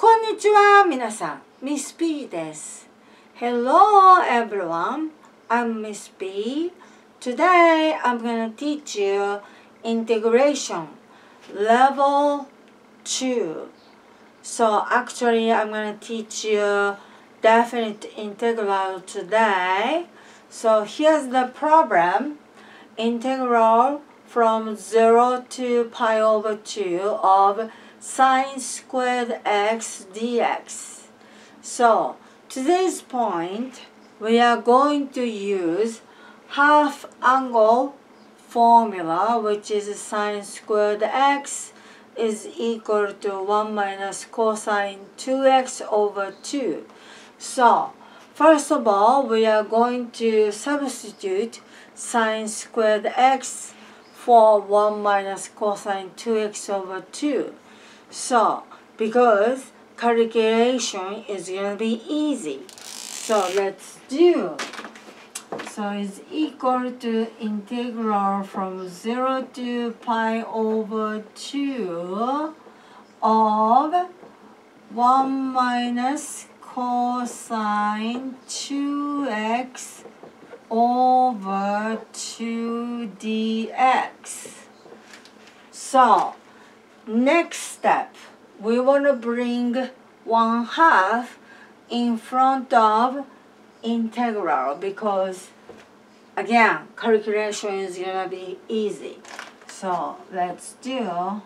Konnichiwa, minasan. Miss B です。Hello, everyone. I'm Miss B. Today, I'm going to teach you integration, level 2. So, actually, I'm going to teach you definite integral today. So, here's the problem. Integral from 0 to pi over 2 of sine squared x dx. So, today's point, we are going to use half angle formula, which is sine squared x is equal to 1 minus cosine 2x over 2. So, first of all, we are going to substitute sine squared x for 1 minus cosine 2x over 2. So, because calculation is going to be easy. So, let's do. So, it's equal to integral from 0 to pi over 2 of 1 minus cosine 2x over 2 dx. So, next step, we want to bring 1/2 in front of integral because, again, calculation is going to be easy. So, let's do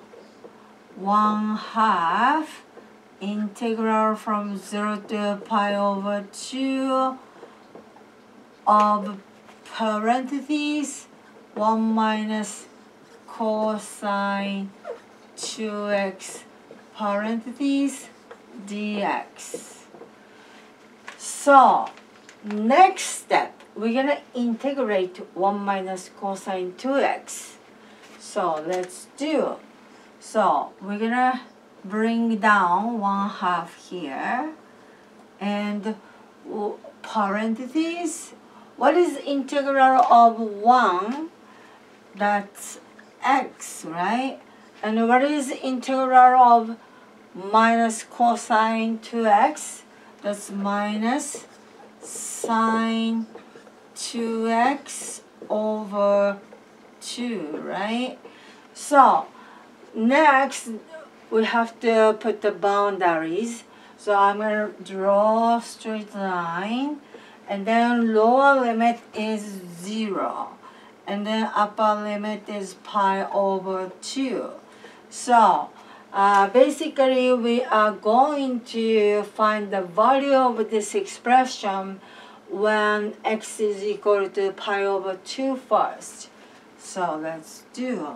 1/2 integral from 0 to pi over 2 of parentheses 1 minus cosine 2x parentheses dx. So, next step, we're going to integrate 1 minus cosine 2x. So, let's do. So, we're going to bring down 1/2 here and parentheses. What is integral of 1? That's x, right? And what is integral of minus cosine 2x? That's minus sine 2x over 2, right? So, next, we have to put the boundaries. So, I'm going to draw a straight line. And then lower limit is 0. And then upper limit is pi over 2. So, basically, we are going to find the value of this expression when x is equal to pi over 2 first. So, let's do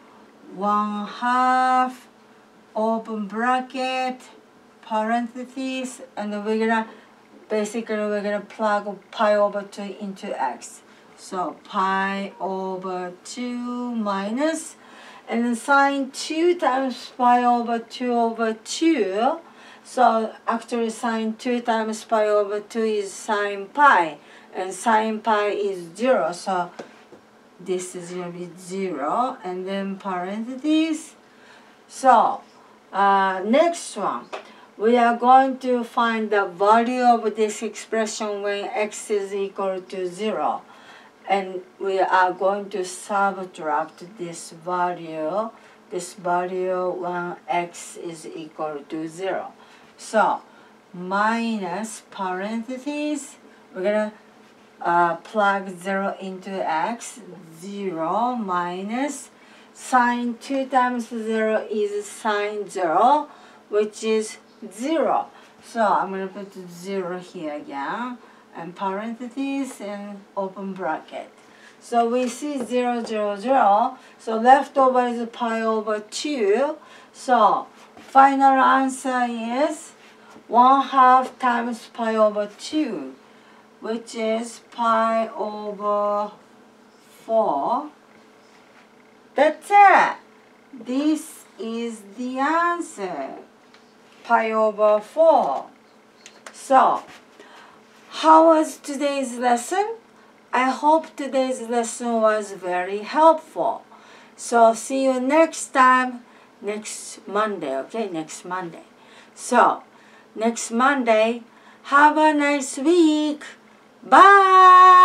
1/2 open bracket parentheses, and we're gonna plug pi over 2 into x. So pi over 2 minus, and then sine 2 times pi over 2. So actually sine 2 times pi over 2 is sine pi, and sine pi is 0. So this is going to be 0, and then parentheses. So next one. We are going to find the value of this expression when x is equal to 0. And we are going to subtract this value when x is equal to 0. So, minus parentheses, we're going to plug 0 into x, 0 minus sine 2 times 0 is sine 0, which is 0. So I'm going to put 0 here again, and parentheses and open bracket. So we see 0, 0, 0. So left over is pi over 2. So final answer is 1/2 times pi over 2, which is pi over 4. That's it. This is the answer. Pi over 4. So, how was today's lesson? I hope today's lesson was very helpful. So, see you next time, next Monday, okay? Next Monday. So, next Monday. Have a nice week. Bye.